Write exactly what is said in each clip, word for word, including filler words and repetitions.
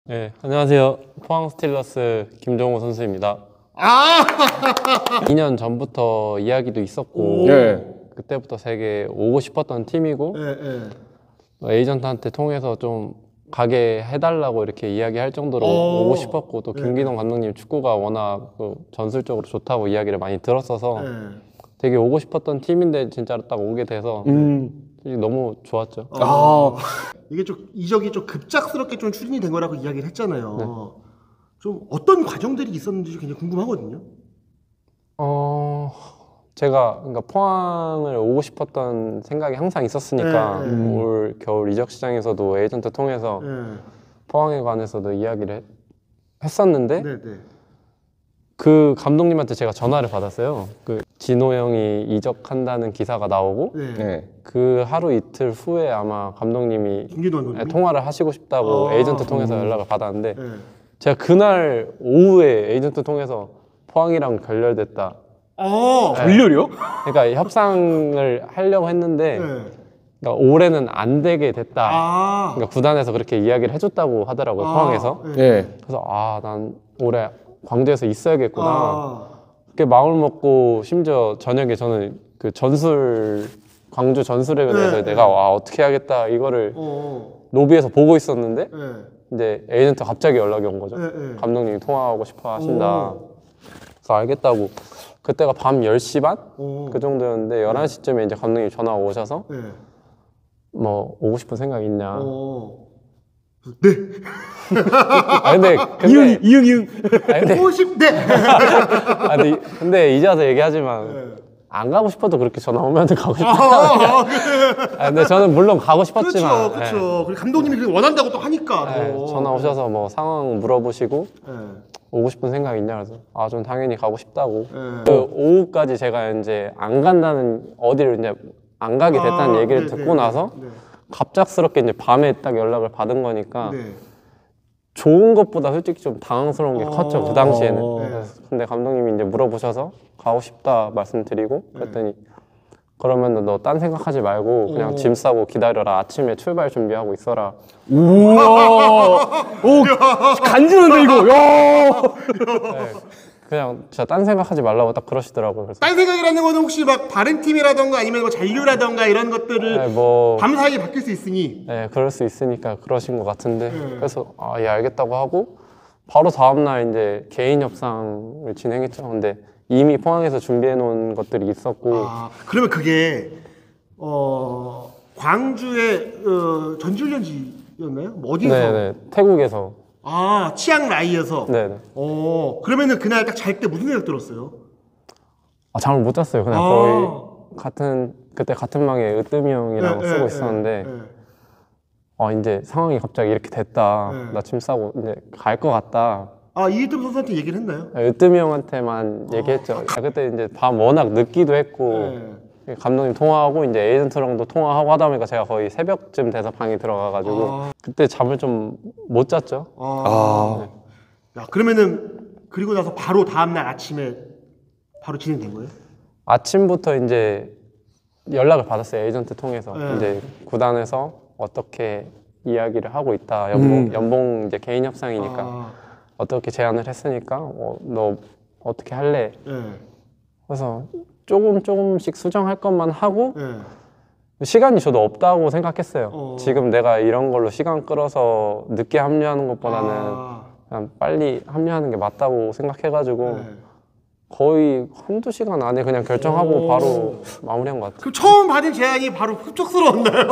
네, 안녕하세요. 포항 스틸러스 김종호 선수입니다. 아! 이 년 전부터 이야기도 있었고 네. 그때부터 되게 오고 싶었던 팀이고 네, 네. 에이전트한테 통해서 좀 가게 해달라고 이렇게 이야기할 정도로 오. 오고 싶었고 또 김기동 감독님 축구가 워낙 또 전술적으로 좋다고 이야기를 많이 들었어서 네. 되게 오고 싶었던 팀인데 진짜로 딱 오게 돼서 음. 너무 좋았죠. 아. 이게 좀 이적이 좀 급작스럽게 좀 추진이 된 거라고 이야기를 했잖아요. 네. 좀 어떤 과정들이 있었는지 굉장히 궁금하거든요. 어... 제가 그러니까 포항을 오고 싶었던 생각이 항상 있었으니까 네, 네. 올 겨울 이적 시장에서도 에이전트 통해서 네. 포항에 관해서도 이야기를 했, 했었는데 네, 네. 그 감독님한테 제가 전화를 받았어요. 그 진호 형이 이적한다는 기사가 나오고 네. 네. 그 하루 이틀 후에 아마 감독님이 김기동 감독님. 통화를 하시고 싶다고 아, 에이전트 통해서 음. 연락을 받았는데 네. 제가 그날 오후에 에이전트 통해서 포항이랑 결렬됐다. 어. 네. 전렬이요? 그러니까 협상을 하려고 했는데 네. 그러니까 올해는 안 되게 됐다. 아. 그러니까 구단에서 그렇게 이야기를 해줬다고 하더라고요. 포항에서. 네. 네. 그래서 아, 난 올해 광주에서 있어야겠구나. 아. 그렇게 마음을 먹고 심지어 저녁에 저는 그 전술 광주 전술에 대해서 네, 내가 네. 와 어떻게 해야겠다 이거를 어. 로비에서 보고 있었는데 네. 이제 에이전트 갑자기 연락이 온 거죠. 네, 네. 감독님이 통화하고 싶어 하신다. 오. 그래서 알겠다고. 그때가 밤 열 시 반? 오. 그 정도였는데 열한 시쯤에 이제 감독님이 전화가 오셔서 네. 뭐 오고 싶은 생각 있냐. 어. 네. 아 근데 근데 이응 이응 이응. 아 근데 오십 대. 아 근데, 근데 이제 와서 얘기하지만 네. 안 가고 싶어도 그렇게 전화 오면 가고 싶다. 아, 아 근데 저는 물론 가고 싶었지만 그렇죠, 그렇죠. 그리고 감독님이 그렇게 원한다고 또 하니까. 예, 예, 또. 전화 오셔서 뭐 상황 물어보시고 예. 오고 싶은 생각 있냐 그래서 아 전 당연히 가고 싶다고. 예. 그 오후까지 제가 이제 안 간다는 어디를 이제 안 가게 됐다는 아, 얘기를 네, 듣고 네, 나서 네. 갑작스럽게 이제 밤에 딱 연락을 받은 거니까 네. 좋은 것보다 솔직히 좀 당황스러운 게 어. 컸죠 그 당시에는. 어. 네. 그래서 근데 감독님이 이제 물어보셔서 가고 싶다 말씀드리고 그랬더니 그러면 너 딴 생각하지 말고 그냥 어. 짐 싸고 기다려라. 아침에 출발 준비하고 있어라. 우와. 오 간지는데 이거. 야. 네. 그냥 진짜 딴 생각하지 말라고 딱 그러시더라고요. 그래서 딴 생각이라는 거는 혹시 막 다른 팀이라던가 아니면 뭐 잔류라던가 이런 것들을 네, 뭐 밤사이에 바뀔 수 있으니. 네, 그럴 수 있으니까 그러신 것 같은데 네. 그래서 아, 예, 알겠다고 하고 바로 다음날 이제 개인 협상을 진행했죠. 근데 이미 포항에서 준비해 놓은 것들이 있었고 아, 그러면 그게 어 광주의 어, 전지훈련지였나요? 뭐 어디서? 네네 태국에서 아, 치앙라이에서. 네네 어, 그러면은 그날 딱 잘 때 무슨 생각 들었어요? 아, 잠을 못 잤어요. 그냥 아. 거의 같은 그때 같은 방에 으뜸이 형이랑 네, 쓰고 네, 있었는데 네, 네. 아 이제 상황이 갑자기 이렇게 됐다. 네. 나 짐 싸고 이제 갈 것 같다. 아, 이희뜸 선수한테 얘기를 했나요? 으뜸이 형한테만 얘기했죠. 아, 그때 이제 밤 워낙 늦기도 했고 네. 감독님 통화하고 이제 에이전트랑도 통화하고 하다 보니까 제가 거의 새벽쯤 돼서 방에 들어가가지고 아. 그때 잠을 좀 못 잤죠. 아. 야, 그러면은 그리고 나서 바로 다음 날 아침에 바로 진행된 거예요? 아침부터 이제 연락을 받았어요. 에이전트 통해서 네. 이제 구단에서 어떻게 이야기를 하고 있다. 연봉 음. 연봉 이제 개인 협상이니까 아, 어떻게 제안을 했으니까 어, 너 어떻게 할래? 네. 그래서 조금 조금씩 수정할 것만 하고 네. 시간이 저도 없다고 생각했어요. 어. 지금 내가 이런 걸로 시간 끌어서 늦게 합류하는 것보다는 아, 그냥 빨리 합류하는 게 맞다고 생각해가지고 네. 거의 한두 시간 안에 그냥 결정하고 오. 바로 마무리한 것 같아요. 그럼 처음 받은 제안이 바로 흡족스러웠나요?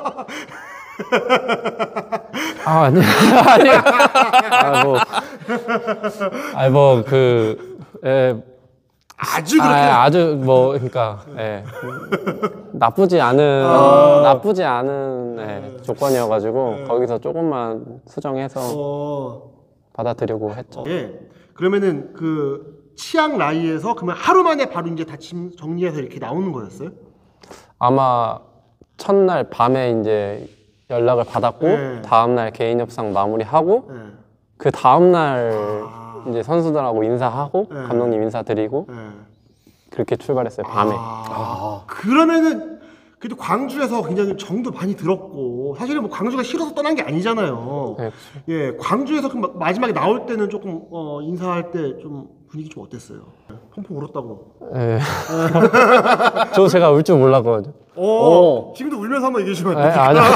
아, 아니, 아니, 아, 뭐, 아니, 뭐, 그, 예, 아주 그렇게. 아, 아주 뭐, 그러니까, 예, 나쁘지 않은, 아. 나쁘지 않은 예, 조건이어가지고 거기서 조금만 수정해서 어, 받아들이고 했죠. 예. 그러면은 그 치앙라이에서 그러면 하루 만에 바로 이제 다짐 정리해서 이렇게 나오는 거였어요? 아마 첫날 밤에 이제 연락을 받았고 네. 다음날 개인 협상 마무리하고 네. 그 다음날 아. 이제 선수들하고 인사하고 네. 감독님 인사드리고 네. 그렇게 출발했어요. 밤에. 아, 그러면은 그래도 광주에서 굉장히 정도 많이 들었고 사실은 뭐 광주가 싫어서 떠난 게 아니잖아요. 네, 예, 광주에서 그 마- 마지막에 나올 때는 조금 어, 인사할 때 좀 분위기 좀 어땠어요? 펑펑 울었다고. 네. 저 제가 울 줄 몰랐거든요. 오, 오. 지금도 울면서 한번 얘기해 주면 네, 안 돼요? 아니.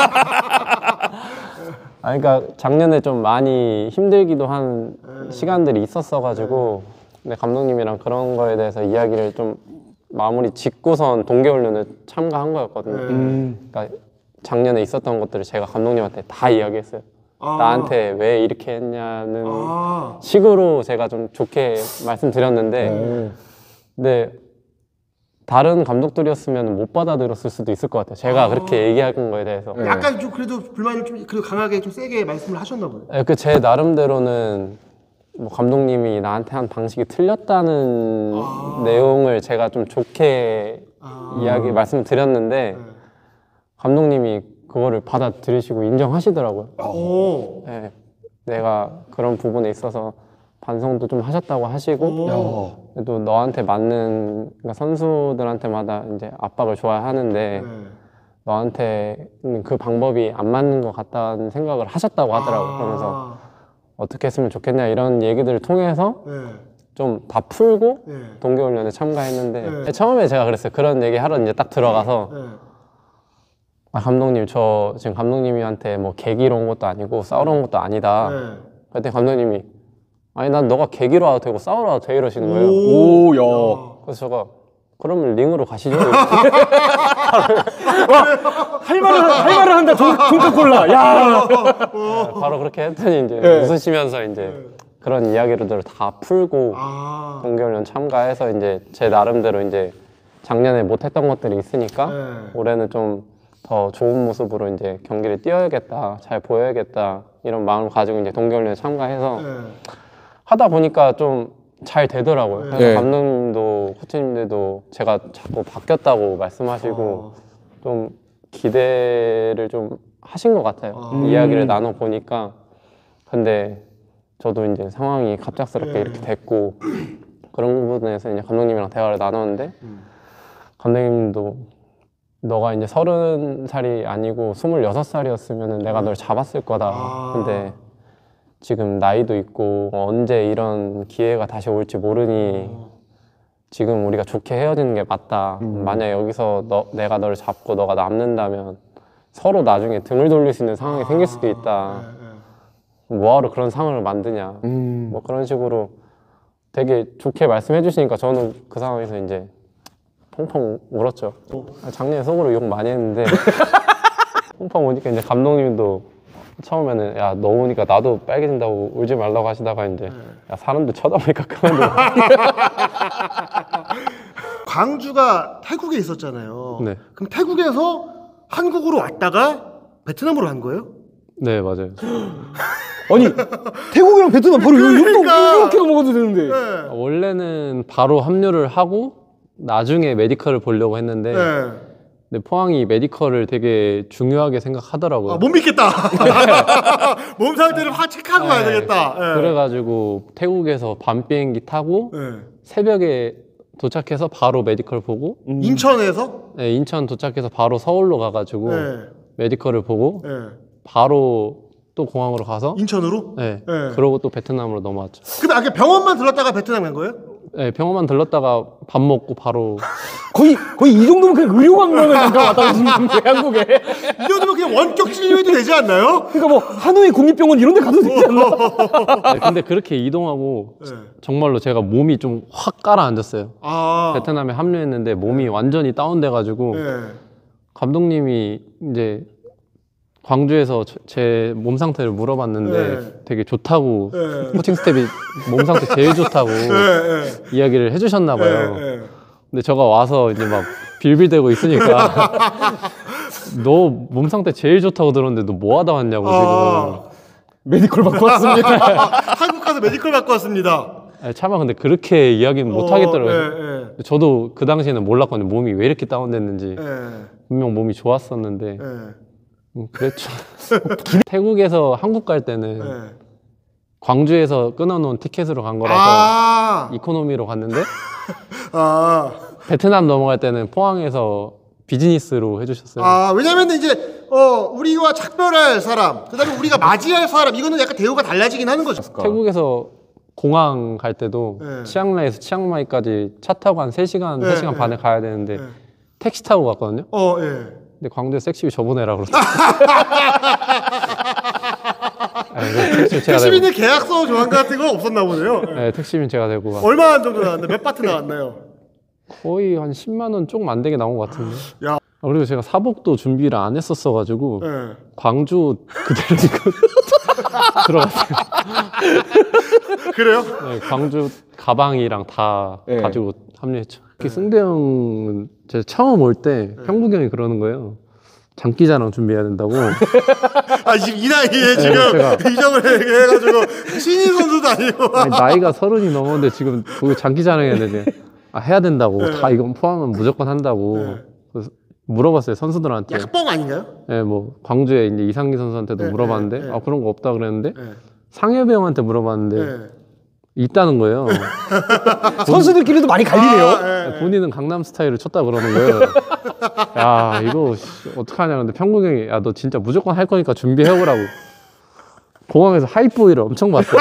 아니, 그러니까 작년에 좀 많이 힘들기도 한 네. 시간들이 있었어가지고, 근데 감독님이랑 그런 거에 대해서 이야기를 좀 마무리 짓고선 동계훈련을 참가한 거였거든요. 네. 음. 그러니까 작년에 있었던 것들을 제가 감독님한테 다 이야기했어요. 아. 나한테 왜 이렇게 했냐는 아, 식으로 제가 좀 좋게 말씀드렸는데, 오. 근데 다른 감독들이었으면 못 받아들였을 수도 있을 것 같아요. 제가 아. 그렇게 얘기한 거에 대해서. 네. 약간 좀 그래도 불만을 좀 그래도 강하게 좀 세게 말씀을 하셨나 보네요. 네, 그제 나름대로는 뭐 감독님이 나한테 한 방식이 틀렸다는 아. 내용을 제가 좀 좋게 아. 이야기 말씀을 드렸는데 네. 감독님이 그거를 받아들이시고 인정하시더라고요. 오. 네, 내가 그런 부분에 있어서 반성도 좀 하셨다고 하시고 오. 그래도 너한테 맞는 그러니까 선수들한테마다 이제 압박을 좋아하는데 네. 너한테는 그 방법이 안 맞는 것 같다는 생각을 하셨다고 하더라고요. 아. 그러면서 어떻게 했으면 좋겠냐 이런 얘기들을 통해서 네. 좀 다 풀고 네. 동계훈련에 참가했는데 네. 처음에 제가 그랬어요. 그런 얘기 하러 이제 딱 들어가서 네. 아, 감독님 저 지금 감독님한테 뭐 계기로 온 것도 아니고 싸우러 온 것도 아니다. 네. 그때 감독님이 아니 난 너가 계기로 와도 되고 싸우러 와도 돼 이러시는 거예요. 오, 야. 그래서 제가 그러면 링으로 가시죠. 할 말을, 할 말을 한다, 종, 종카콜라. 야. 네, 바로 그렇게 했더니 이제 네. 웃으시면서 이제 그런 이야기들을 다 풀고 아. 동계훈련 참가해서 이제 제 나름대로 이제 작년에 못했던 것들이 있으니까 네. 올해는 좀 더 좋은 모습으로 이제 경기를 뛰어야겠다, 잘 보여야겠다 이런 마음을 가지고 이제 동계훈련에 참가해서 네. 하다 보니까 좀 잘 되더라고요. 그래서 네. 감독님도 코치님들도 제가 자꾸 바뀌었다고 말씀하시고 어. 좀 기대를 좀 하신 것 같아요. 아. 이야기를 나눠 보니까 근데 저도 이제 상황이 갑작스럽게 네. 이렇게 됐고 그런 부분에서 이제 감독님이랑 대화를 나눴는데 음. 감독님도 너가 이제 서른 살이 아니고 스물여섯 살이었으면 내가 널 잡았을 거다. 아. 근데 지금 나이도 있고 언제 이런 기회가 다시 올지 모르니 어. 지금 우리가 좋게 헤어지는 게 맞다. 음. 만약 여기서 너, 내가 너를 잡고 너가 남는다면 서로 나중에 등을 돌릴 수 있는 상황이 생길 수도 있다. 네, 네. 뭐하러 그런 상황을 만드냐. 음. 뭐 그런 식으로 되게 좋게 말씀해 주시니까 저는 그 상황에서 이제 펑펑 울었죠. 아, 작년에 속으로 욕 많이 했는데 펑펑 우니까 이제 감독님도 처음에는 야 너 우니까 나도 빨개진다고 울지 말라고 하시다가 이제 야 사람들 쳐다보니까 그만둬. 광주가 태국에 있었잖아요. 네. 그럼 태국에서 한국으로 왔다가 베트남으로 간 거예요? 네 맞아요. 아니, 태국이랑 베트남 바로 요- 이렇게, 그러니까. 이렇게 넘어가도 되는데. 네. 원래는 바로 합류를 하고 나중에 메디컬을 보려고 했는데 네. 근데 포항이 메디컬을 되게 중요하게 생각하더라고요. 아, 못 믿겠다. 몸 상태를 확 체크하고 가야 네. 되겠다. 네. 그래가지고 태국에서 밤 비행기 타고 네. 새벽에 도착해서 바로 메디컬 보고 음. 인천에서 네, 인천 도착해서 바로 서울로 가가지고 네. 메디컬을 보고 네. 바로 또 공항으로 가서 인천으로? 네, 네. 그러고 또 베트남으로 넘어왔죠. 근데 아까 병원만 들렀다가 베트남 간 거예요? 네, 병원만 들렀다가 밥 먹고 바로 거의, 거의 이 정도면 그냥 의료관광을 잠깐 왔다 갔는데, 한국에. 이 정도면 그냥 원격 진료해도 되지 않나요? 그러니까 뭐, 하노이 국립병원 이런 데 가도 되지 않나? 네, 근데 그렇게 이동하고 네. 정말로 제가 몸이 좀 확 가라앉았어요. 아. 베트남에 합류했는데 몸이 완전히 다운돼가지고 네. 감독님이 이제 광주에서 제 몸 상태를 물어봤는데 네. 되게 좋다고 네. 코칭 스텝이 몸 상태 제일 좋다고 네. 네. 이야기를 해주셨나 봐요. 네. 네. 근데 제가 와서 이제 막 빌빌대고 있으니까 너 몸 상태 제일 좋다고 들었는데 너 뭐 하다 왔냐고 아. 메디컬 받고 왔습니다. 한국 가서 메디컬 받고 왔습니다. 지금. 차마 근데 그렇게 이야기는 못 하겠더라고요. 네. 네. 저도 그 당시에는 몰랐거든요. 몸이 왜 이렇게 다운됐는지. 네. 분명 몸이 좋았었는데 네. 음, 그랬죠. 태국에서 한국 갈 때는 네. 광주에서 끊어놓은 티켓으로 간 거라서 아. 이코노미로 갔는데 아. 베트남 넘어갈 때는 포항에서 비즈니스로 해주셨어요. 아 왜냐면 이제 어 우리와 작별할 사람, 그다음에 우리가 맞이할 사람 이거는 약간 대우가 달라지긴 하는 거죠. 태국에서 공항 갈 때도 네. 치앙라이에서 치앙마이까지 차 타고 한 세 시간, 네, 세 시간 네. 반에 가야 되는데 네. 택시 타고 갔거든요. 어 예. 근데 광주에 섹시비 저보내라 그러더라고요. 네, 그래서 택시비 제가 되고, 택시비는 계약서 조항 같은 거 없었나 보네요. 예. 네, 택시비는 제가 되고 가- 얼마 정도 나왔나요? 몇 바트 나왔나요? 거의 한 십만 원 조금 안 되게 나온 것 같은데. 야, 아, 그리고 제가 사복도 준비를 안 했었어가지고 예. 광주 그대로 입고 들어갔어요. 그래요? 네, 광주 가방이랑 다 네. 가지고 합류했죠. 특히 승대 형은 제가 처음 올 때 형국이 형이 그러는 거예요. 장기자랑 준비해야 된다고. 아 지금 이 나이에 지금 제가- 이적을 해가지고 신인 선수도 아니고. 아니, 나이가 서른이 넘었는데 지금 그 장기자랑 해야 되는데 아, 해야 된다고. 네. 다 이건 포함하면 무조건 한다고. 네. 그래서 물어봤어요 선수들한테. 약간 뻥 아닌가요? 예, 뭐 광주에 이제 이상기 선수한테도 네, 물어봤는데 네, 네. 아 그런 거 없다 그랬는데 예. 상엽이 형한테 물어봤는데 예. 있다는 거예요. 선수들끼리도 많이 갈리네요. 아, 예. 본인은 강남 스타일을 쳤다 그러는 거예요. 야 이거 씨, 어떡하냐 근데 평국이 형이 야 너 진짜 무조건 할 거니까 준비해오라고. 공항에서 하이보이를 엄청 봤어요.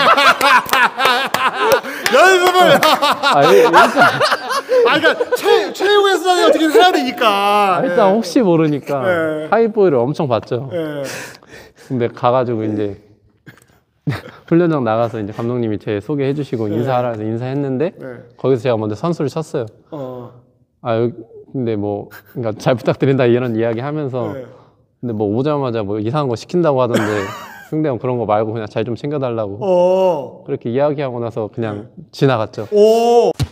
연습을. 아, 일- 일단, 아 그러니까 최 최후의 수단이 어떻게 해야 되니까. 일단 혹시 모르니까 예. 하이보이를 엄청 봤죠. 예. 근데 가가지고 이제 훈련장 나가서 이제 감독님이 제 소개해 주시고 인사하라 해서 인사했는데 네. 거기서 제가 먼저 선수를 쳤어요. 어. 아 여기 근데 뭐 그러니까 잘 부탁드린다 이런 이야기 하면서 네. 근데 뭐 오자마자 뭐 이상한 거 시킨다고 하던데 승대 형 그런 거 말고 그냥 잘 좀 챙겨달라고 어. 그렇게 이야기하고 나서 그냥 지나갔죠. 오.